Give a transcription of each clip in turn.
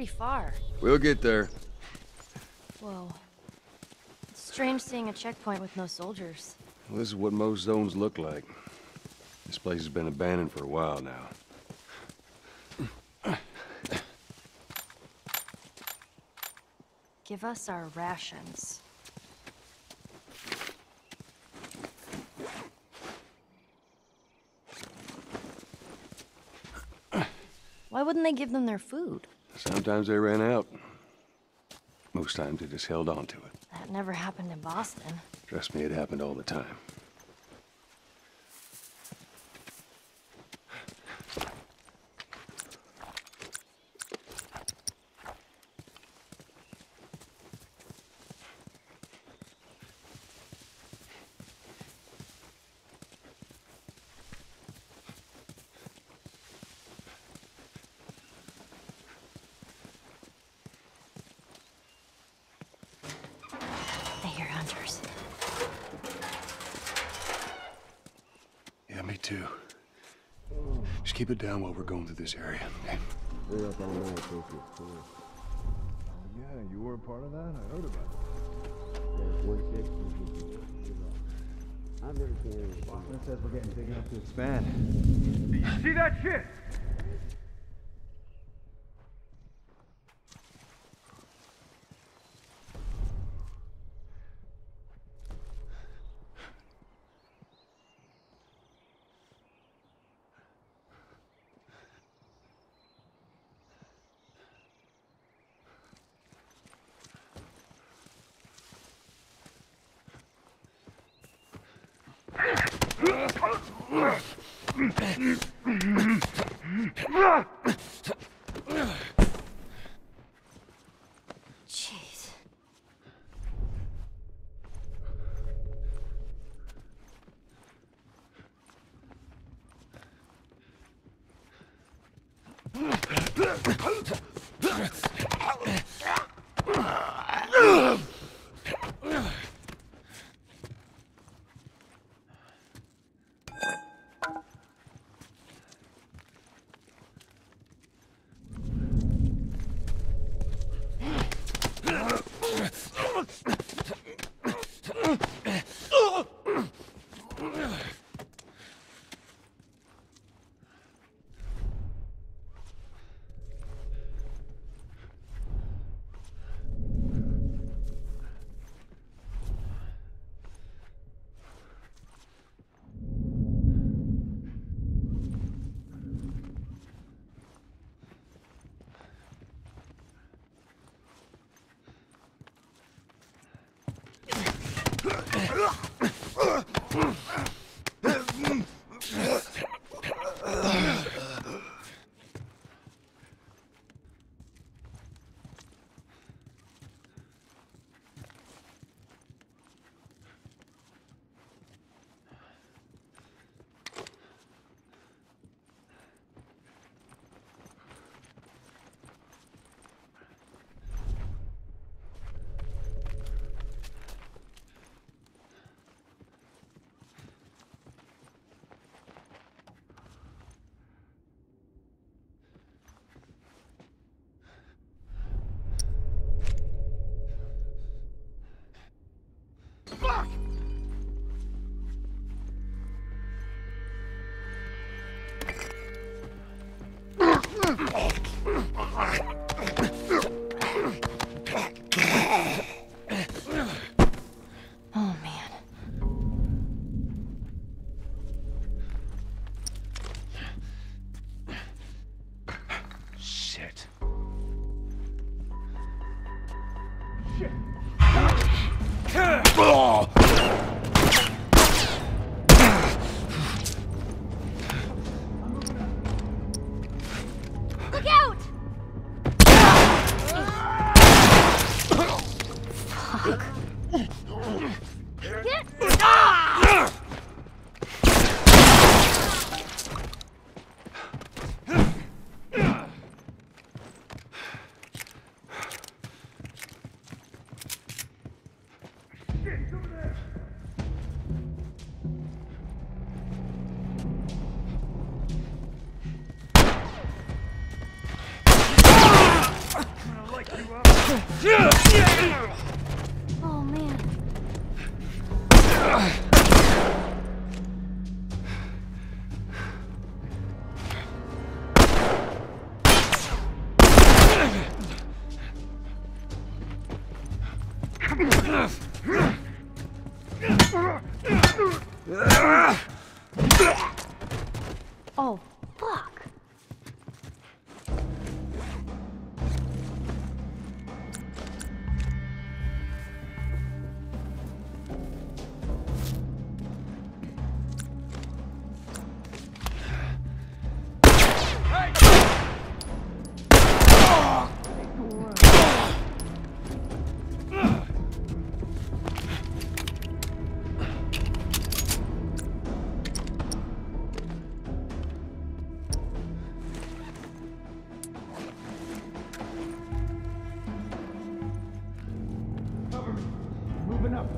pretty far. We'll get there. Whoa. It's strange seeing a checkpoint with no soldiers. Well, this is what most zones look like. This place has been abandoned for a while now. Give us our rations. Why wouldn't they give them their food? Sometimes they ran out. Most times they just held on to it. That never happened in Boston. Trust me, it happened all the time. I hear hunters. Yeah, me too. Just keep it down while we're going through this area, okay? Stay up all night, yeah, you were a part of that? I heard about it. Yeah, 46. I've never seen anything. Boston says we're getting big enough to expand. You see that shit? Jeez. Oh, man. Shit. Look out! Fuck. Get... Oh, man. Oh, fuck. Moving up.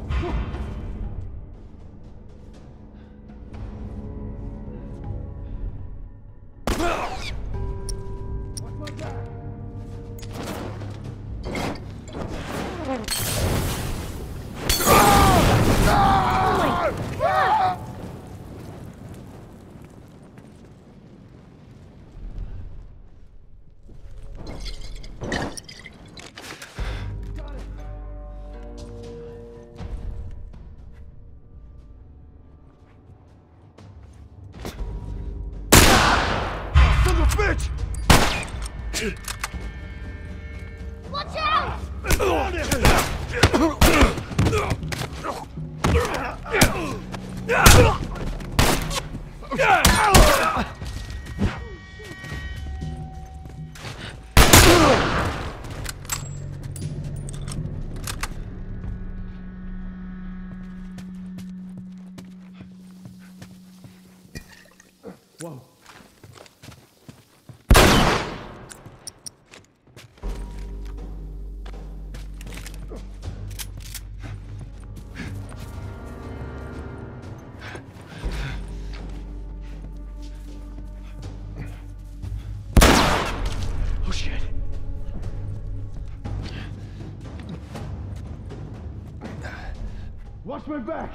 Bitch! Watch out! Whoa. Oh, shit. Watch my back!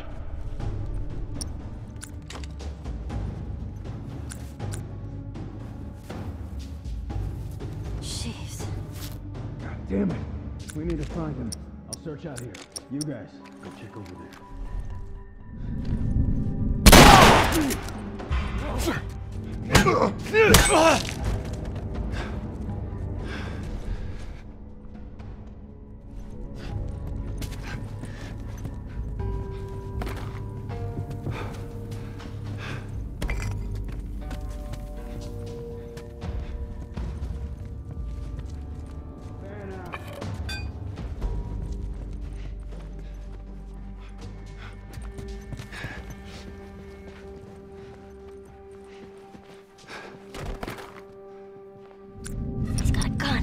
Jeez. God damn it. We need to find him. I'll search out here. You guys, go check over there. He's got a gun.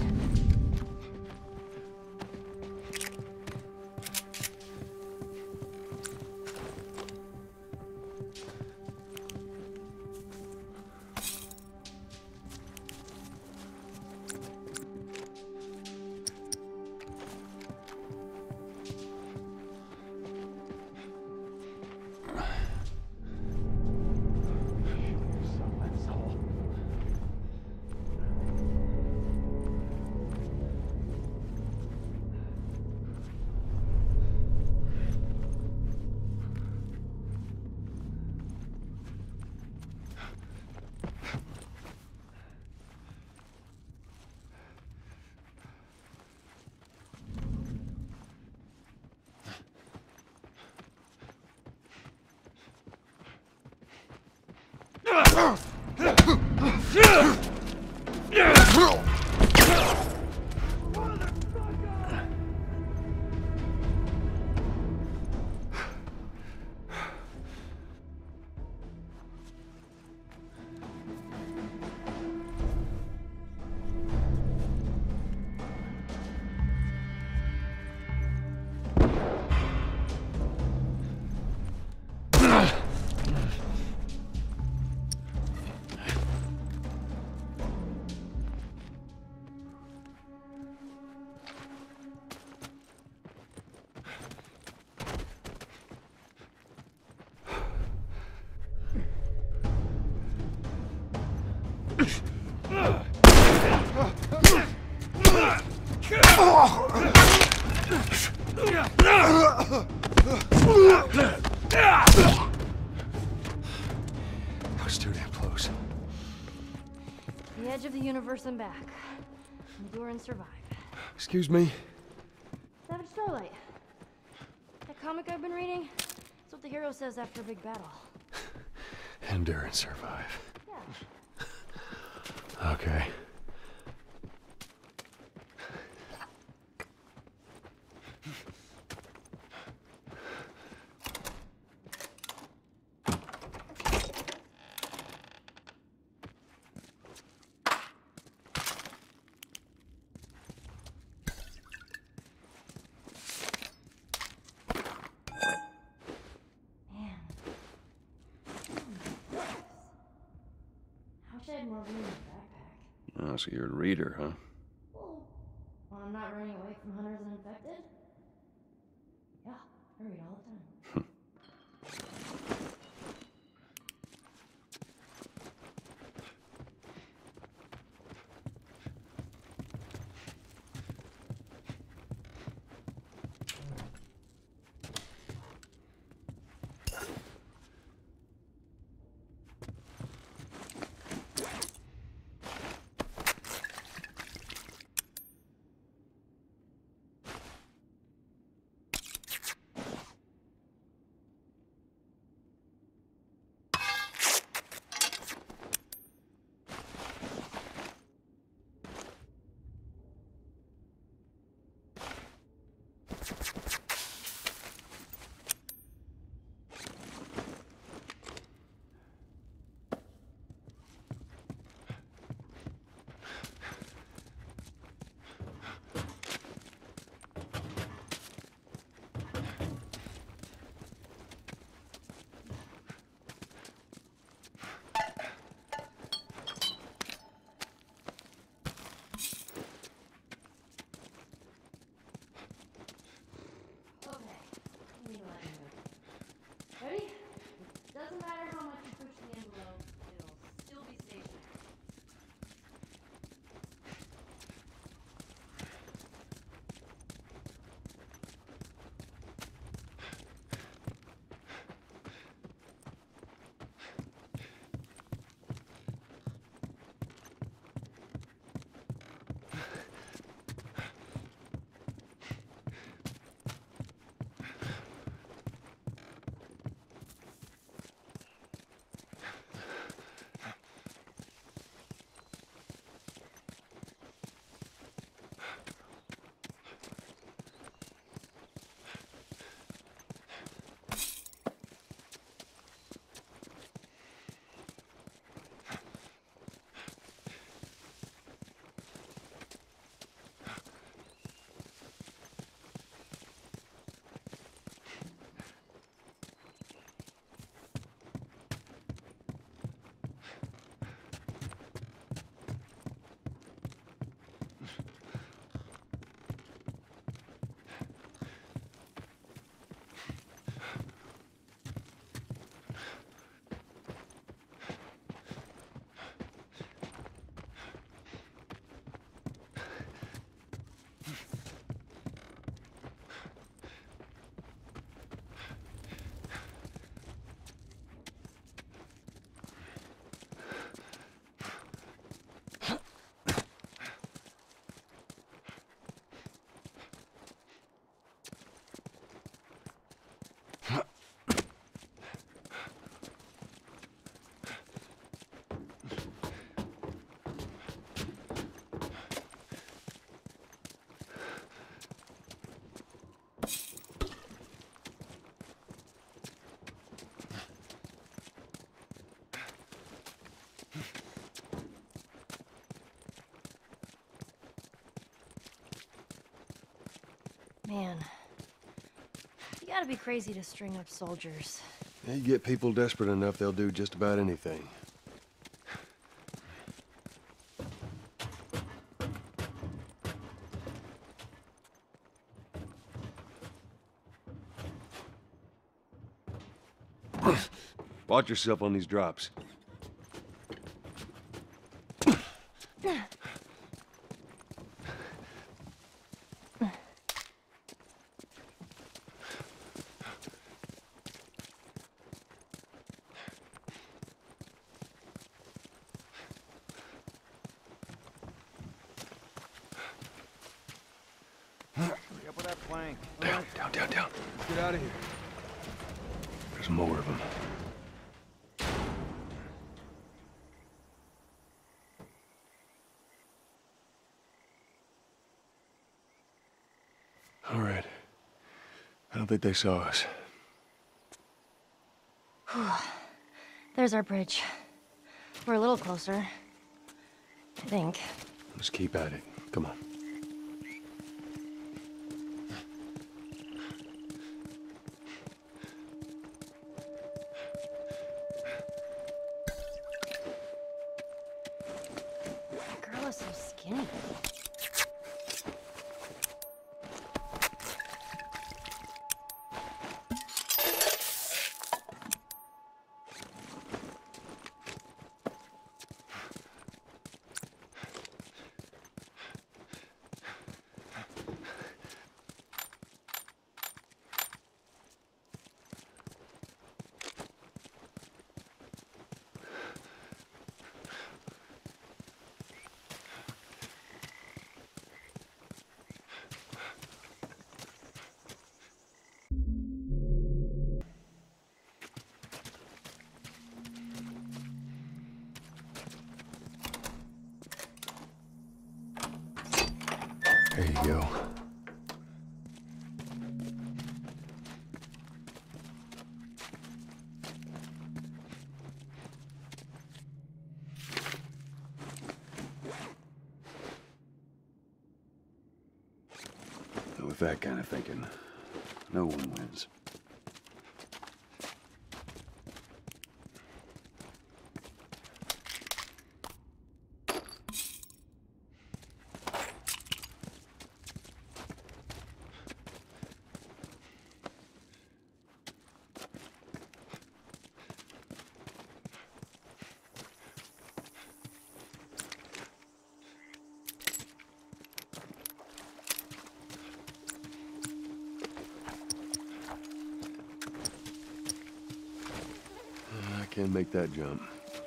it's too damn close. The edge of the universe and back. Endure and survive. Excuse me? Savage Starlight. That comic I've been reading? It's what the hero says after a big battle. Endure and survive. Yeah. Okay. Man. I wish I had more room in the backpack. Oh, so you're a reader, huh? Well, when I'm not running away from hunters and infected? Yeah, I read all the time. Ready? It doesn't matter how much you push the envelope, it'll still be stationary. Man, you gotta be crazy to string up soldiers. You get people desperate enough, they'll do just about anything. Watch yourself on these drops. Down. Let's get out of here. There's more of them. All right. I don't think they saw us. There's our bridge. We're a little closer. I think. Let's keep at it. Come on. That girl is so skinny. There you go. With that kind of thinking, no one wins. I can't make that jump.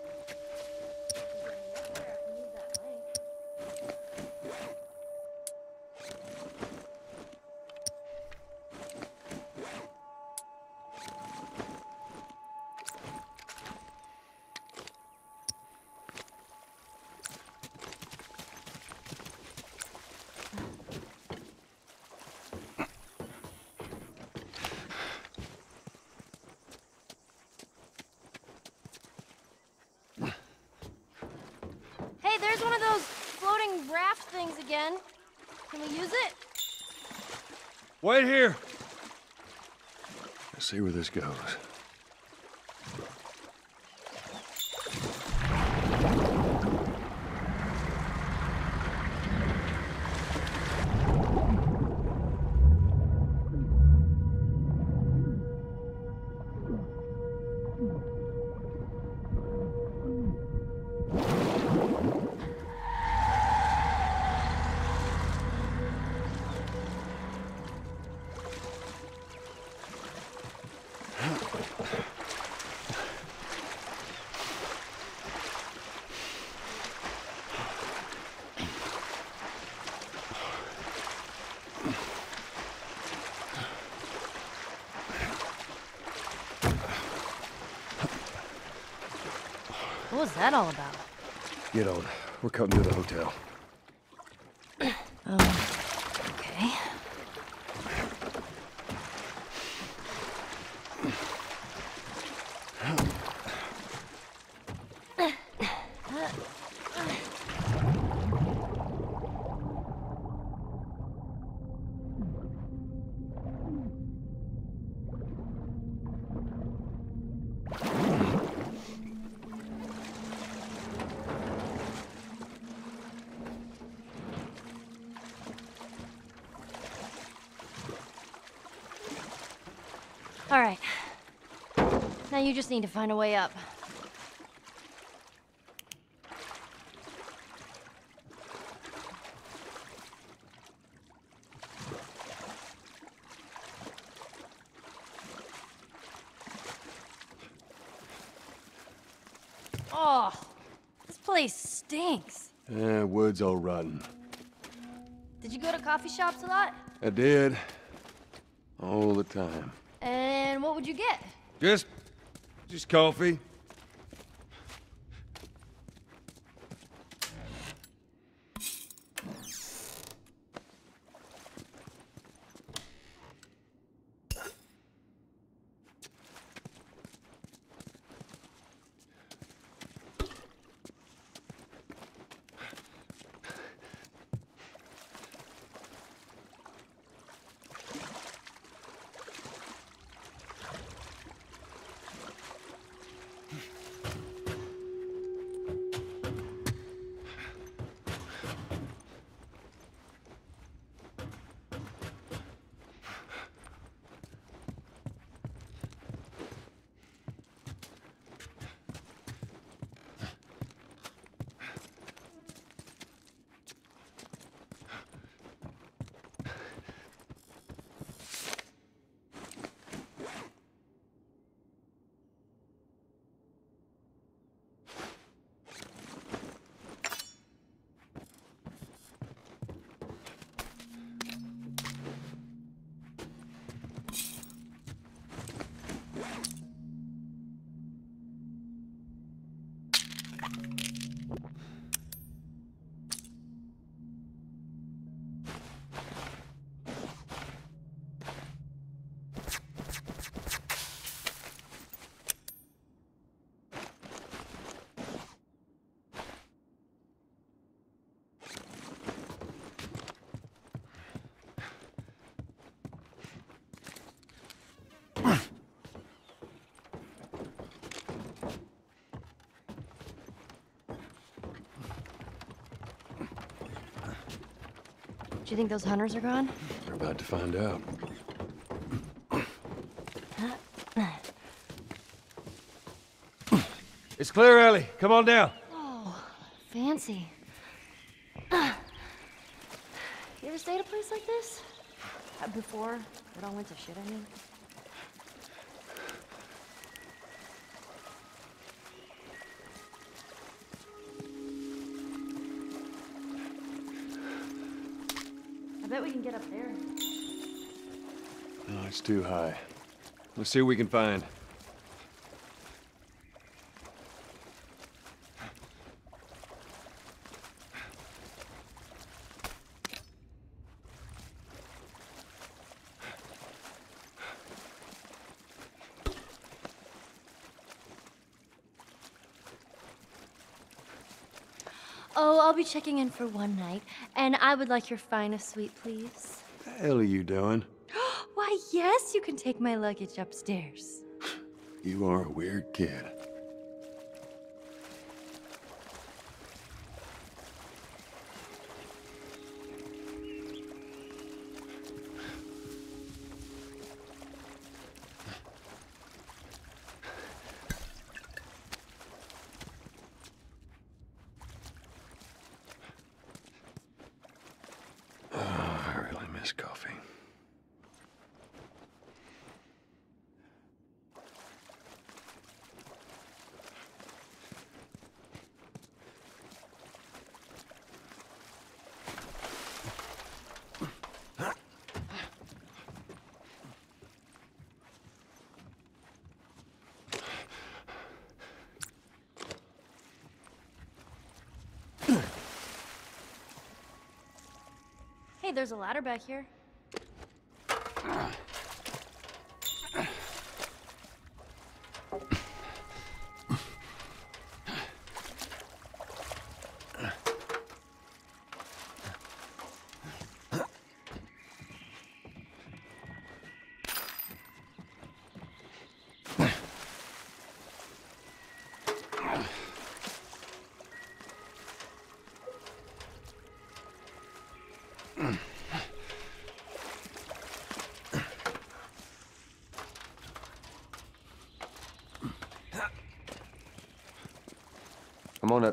Hey, there's one of those floating raft things again. Can we use it? Wait here. Let's see where this goes. What was that all about? Get on. We're cutting to the hotel. Okay. All right. Now you just need to find a way up. Oh, this place stinks. Wood's all rotten. Did you go to coffee shops a lot? I did. All the time. And what would you get? Just coffee. Do you think those hunters are gone? We're about to find out. It's clear, Ellie. Come on down. Oh, fancy. You ever stayed at a place like this? Before it all went to shit, I mean? I bet we can get up there. No, it's too high. Let's see what we can find. Oh, I'll be checking in for one night, and I would like your finest suite, please. What the hell are you doing? Why, yes, you can take my luggage upstairs. You are a weird kid. I really miss coffee. Hey, there's a ladder back here. Come on up.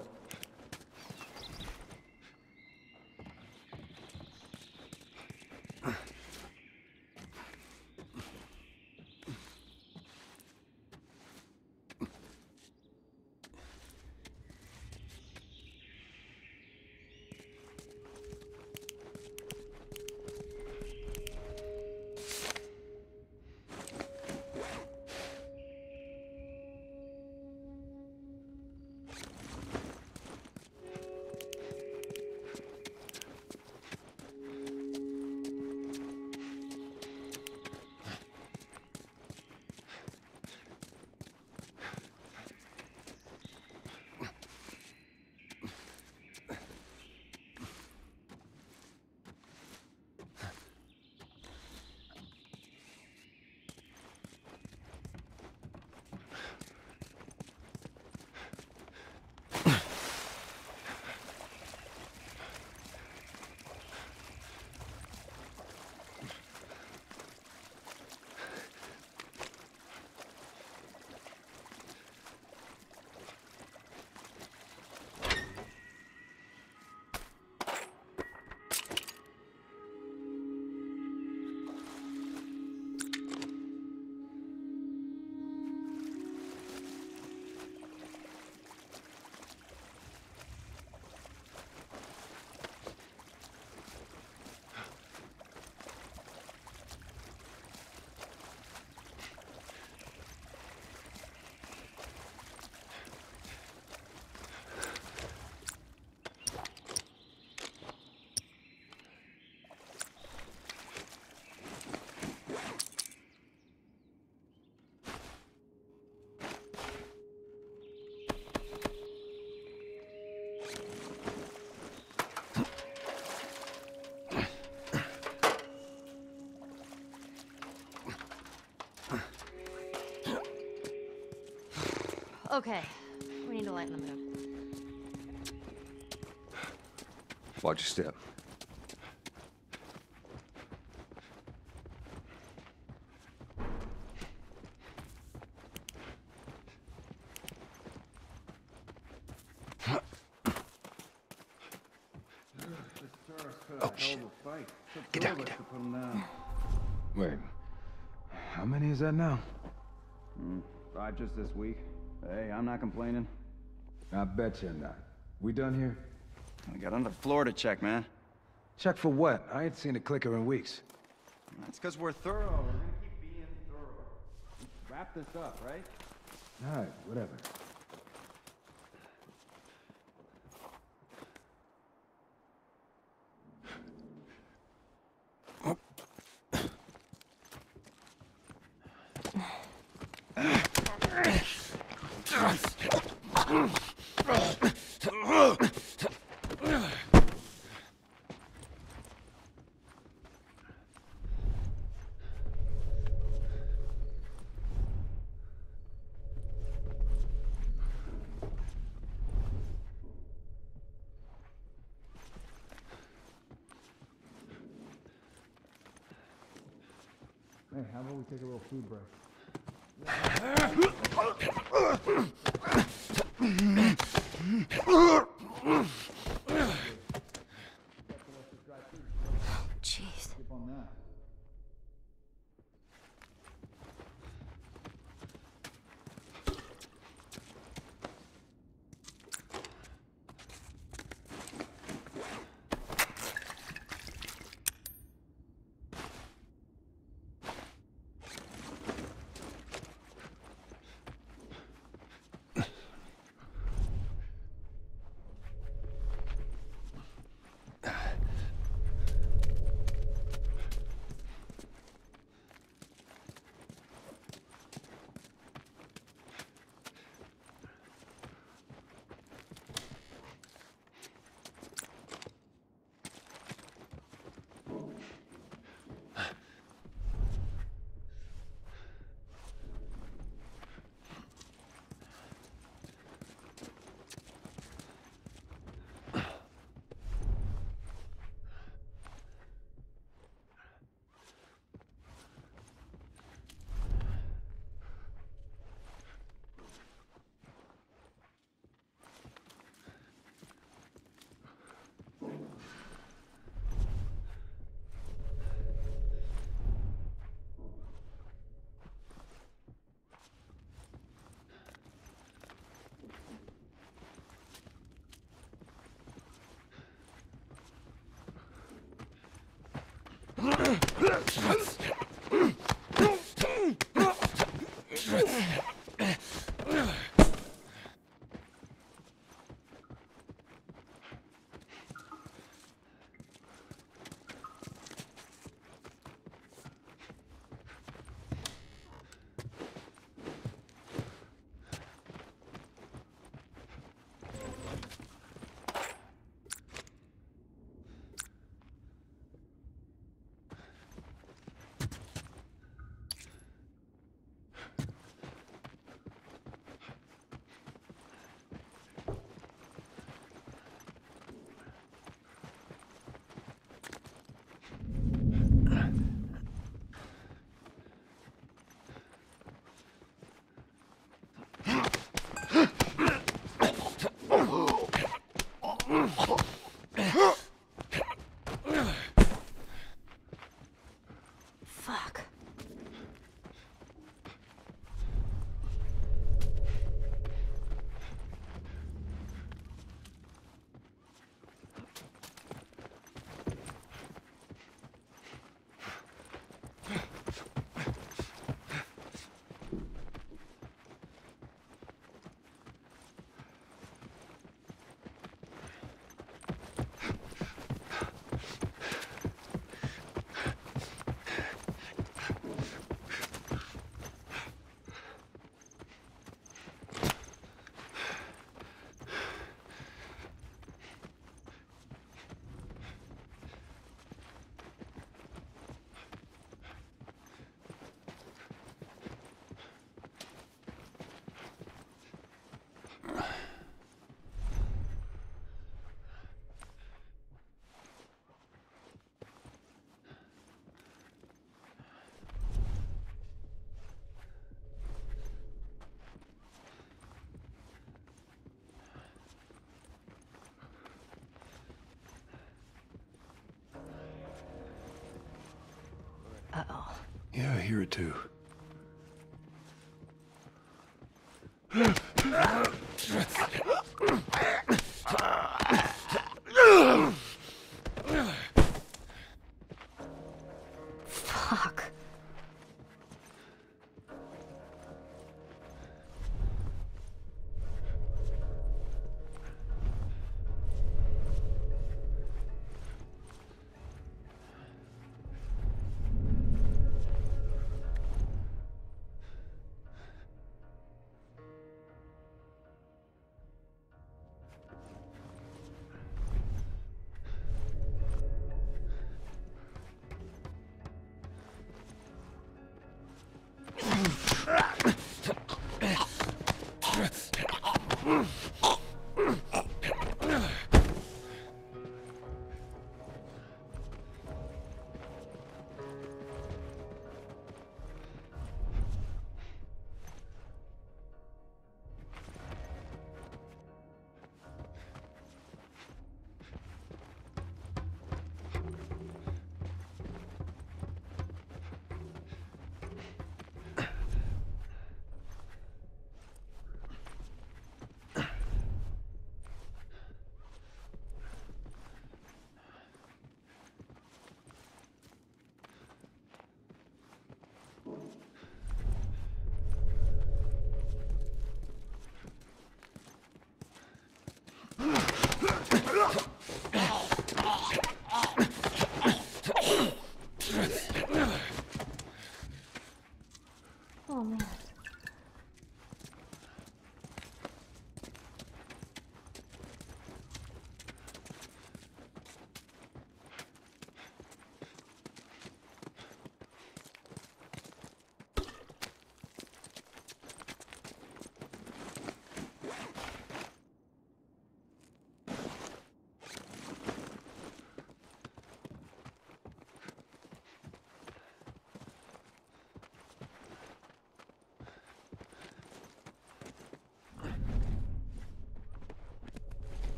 Okay, we need to lighten the mood. Watch your step. Oh, shit. Get down, get down. Wait, how many is that now? 5 just this week. Hey, I'm not complaining. I bet you're not. We done here? We got another floor to check, man. Check for what? I ain't seen a clicker in weeks. That's because we're thorough. We're gonna keep being thorough. Let's wrap this up, right? All right, whatever. Hey, how about we take a little food break? Jeez. Skip on that. Yeah, I hear it too.